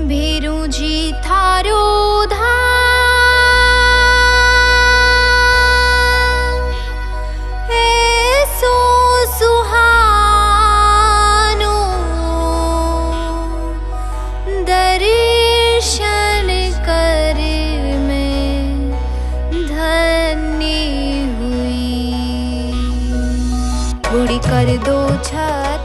भेरू जी थारो धाम ऐसो सुहानो दर्शन कर मैं धन्य हुई। थोड़ी कर दो छाया